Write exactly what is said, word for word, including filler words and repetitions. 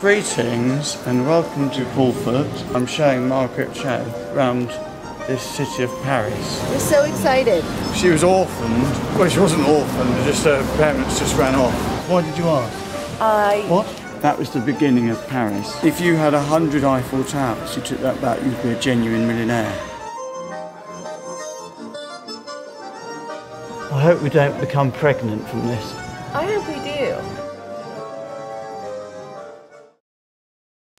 Greetings and welcome to Pulford. I'm showing Margaret Cho around this city of Paris. We're so excited. She was orphaned. Well, she wasn't orphaned, just her parents just ran off. Why did you ask? I... What? That was the beginning of Paris. If you had a hundred Eiffel Towers, you took that back, you'd be a genuine millionaire. I hope we don't become pregnant from this. I hope we do.